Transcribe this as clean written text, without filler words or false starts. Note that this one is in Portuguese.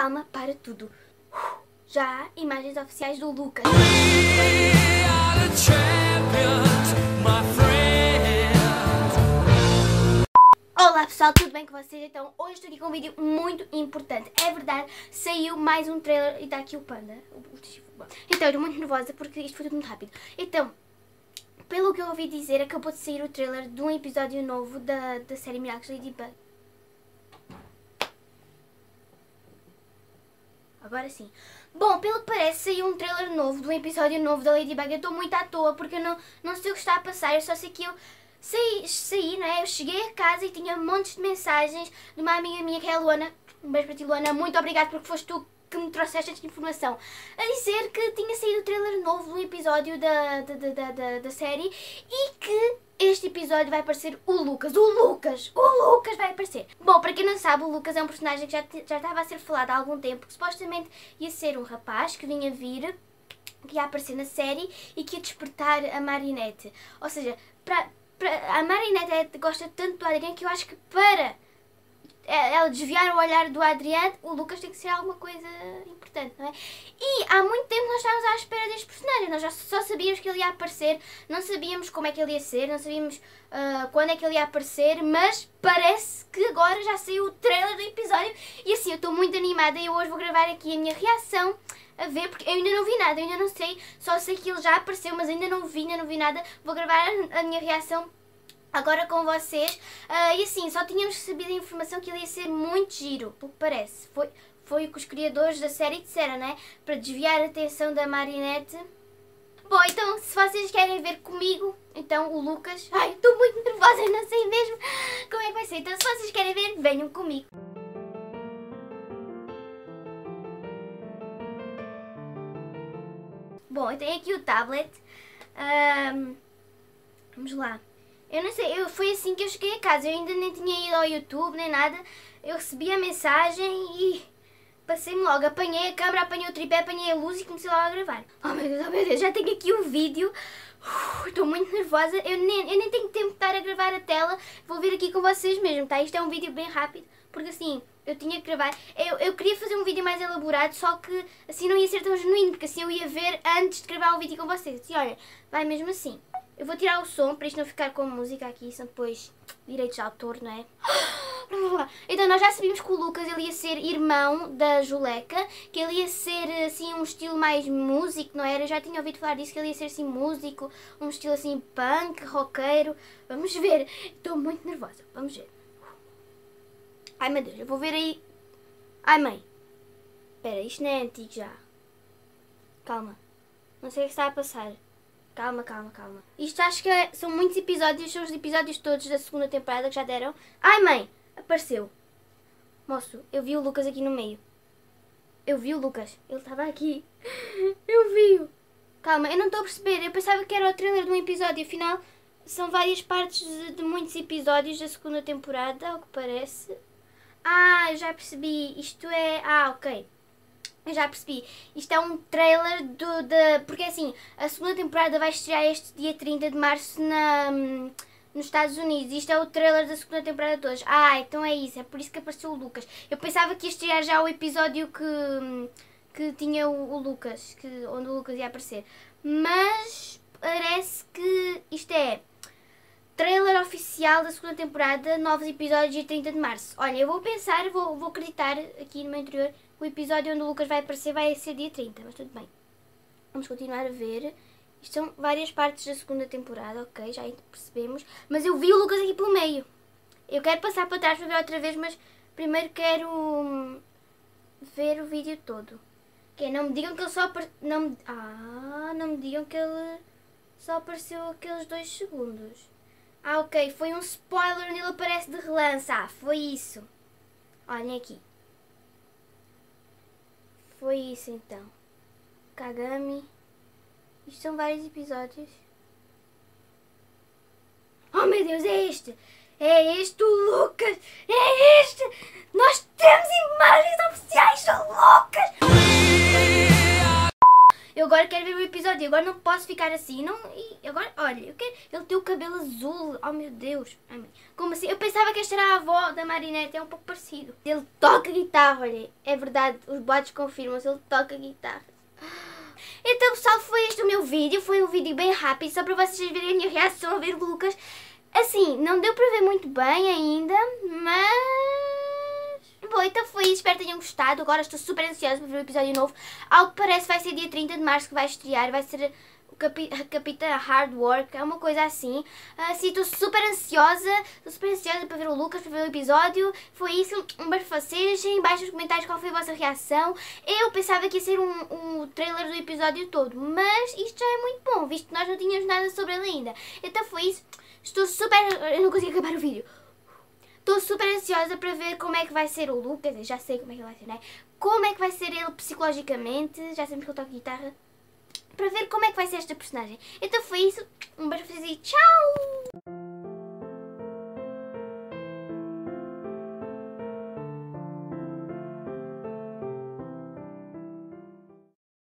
calma para tudo. Já há imagens oficiais do Lucas. Olá pessoal, tudo bem com vocês? Então, hoje estou aqui com um vídeo muito importante. É verdade, saiu mais um trailer e está aqui o panda. Então, eu estou muito nervosa porque isto foi tudo muito rápido. Então, pelo que eu ouvi dizer, acabou de sair o trailer de um episódio novo da série Milagres Ladybug. Agora sim. Bom, pelo que parece, saiu um trailer novo, de um episódio novo da Ladybug. Eu estou muito à toa porque eu não sei o que está a passar. Eu só sei que eu saí, não é? Eu cheguei a casa e tinha montes de mensagens de uma amiga minha que é a Luana. Um beijo para ti, Luana. Muito obrigada porque foste tu que me trouxeste esta informação. A dizer que tinha saído o trailer novo de um episódio da série e que este episódio vai aparecer o Lucas. O Lucas vai aparecer. Bom, para quem não sabe, o Lucas é um personagem que já estava a ser falado há algum tempo, que supostamente ia ser um rapaz que vinha vir, que ia aparecer na série e que ia despertar a Marinette. Ou seja, a Marinette gosta tanto do Adriano que eu acho que para ela desviar o olhar do Adriano, o Lucas tem que ser alguma coisa importante, não é? E há muito tempo nós estávamos à espera deste personagem, nós já só sabíamos que ele ia aparecer, não sabíamos como é que ele ia ser, não sabíamos quando é que ele ia aparecer, mas parece que agora já saiu o trailer do episódio e assim, eu estou muito animada e eu hoje vou gravar aqui a minha reação a ver, porque eu ainda não vi nada, eu ainda não sei, só sei que ele já apareceu, mas ainda não vi nada, vou gravar a minha reação agora com vocês. E assim, só tínhamos recebido a informação que ele ia ser muito giro, pelo que parece. Foi o que os criadores da série disseram, né? Para desviar a atenção da Marinette. Bom, então, se vocês querem ver comigo, então o Lucas... Ai, estou muito nervosa, eu não sei mesmo como é que vai ser. Então, se vocês querem ver, venham comigo. Bom, eu tenho aqui o tablet. Vamos lá. Eu não sei, foi assim que eu cheguei a casa, eu ainda nem tinha ido ao YouTube, nem nada. Eu recebi a mensagem e passei-me logo, apanhei a câmera, apanhei o tripé, apanhei a luz e comecei logo a gravar. Oh meu Deus, já tenho aqui o vídeo. Estou muito nervosa, eu nem tenho tempo de estar a gravar a tela, vou vir aqui com vocês mesmo, tá? Isto é um vídeo bem rápido, porque assim, eu tinha que gravar. Eu queria fazer um vídeo mais elaborado, só que assim não ia ser tão genuíno, porque assim eu ia ver antes de gravar o vídeo com vocês. E olha, vai mesmo assim. Eu vou tirar o som para isto não ficar com música aqui, são depois direitos de autor, não é? Então nós já sabíamos que o Lucas ele ia ser irmão da Juleca, que ele ia ser assim um estilo mais músico, não era? Eu já tinha ouvido falar disso, que ele ia ser assim músico, um estilo assim punk, roqueiro. Vamos ver, estou muito nervosa, vamos ver. Ai meu Deus, eu vou ver aí. Ai mãe, espera, isto não é antigo já. Calma, não sei o que está a passar. Calma. Isto acho que são muitos episódios, são os episódios todos da segunda temporada que já deram. Ai mãe, apareceu. Moço, eu vi o Lucas aqui no meio. Eu vi o Lucas, ele estava aqui. Eu vi-o. Calma, eu não estou a perceber, eu pensava que era o trailer de um episódio, afinal são várias partes de muitos episódios da segunda temporada, ao que parece. Ah, eu já percebi, isto é... Ah, ok. Eu já percebi. Isto é um trailer porque assim, a segunda temporada vai estrear este dia 30 de março nos Estados Unidos. Isto é o trailer da segunda temporada de hoje. Ah, então é isso. É por isso que apareceu o Lucas. Eu pensava que ia estrear já o episódio que tinha o Lucas, onde o Lucas ia aparecer. Mas parece que isto é trailer oficial da segunda temporada, novos episódios dia 30 de março. Olha, eu vou pensar, vou acreditar aqui no meu interior. O episódio onde o Lucas vai aparecer vai ser dia 30, mas tudo bem. Vamos continuar a ver. Isto são várias partes da segunda temporada, ok, já percebemos. Mas eu vi o Lucas aqui pelo meio. Eu quero passar para trás para ver outra vez, mas primeiro quero ver o vídeo todo. Ok, não me digam que ele só apareceu... não me digam que ele só apareceu aqueles 2 segundos. Ah, ok, foi um spoiler onde ele aparece de relance. Ah, foi isso. Olhem aqui. Foi isso então. Kagami. Isto são vários episódios. Oh meu Deus, é este! É este o Lucas! É este! Nós temos imagens oficiais do Lucas! Eu agora quero ver o episódio. agora não posso ficar assim. Não, e agora, olha, eu quero... Ele tem o cabelo azul. Oh, meu Deus. Ai, como assim? Eu pensava que esta era a avó da Marinette. É um pouco parecido. Ele toca guitarra, olha. É verdade, os boatos confirmam-se. Ele toca guitarra. Então, pessoal, foi este o meu vídeo. Foi um vídeo bem rápido, só para vocês verem a minha reação a ver o Lucas. Assim, não deu para ver muito bem ainda, mas... Bom, então foi isso, espero que tenham gostado. Agora estou super ansiosa para ver o episódio novo. Ao que parece vai ser dia 30 de março que vai estrear. Vai ser o Capitã Hard Work, é uma coisa assim. Assim, estou super ansiosa para ver o Lucas, para ver o episódio. Foi isso, um beijo para vocês. Deixem em baixo nos comentários qual foi a vossa reação. Eu pensava que ia ser um trailer do episódio todo, mas isto já é muito bom, visto que nós não tínhamos nada sobre ele ainda. Então foi isso. Estou super... Eu não consigo acabar o vídeo. Estou super ansiosa para ver como é que vai ser o Lucas. Já sei como é que ele vai ser, né? Como é que vai ser ele psicologicamente. Já sabemos que ele toca guitarra. Para ver como é que vai ser esta personagem. Então foi isso. Um beijo para vocês e tchau!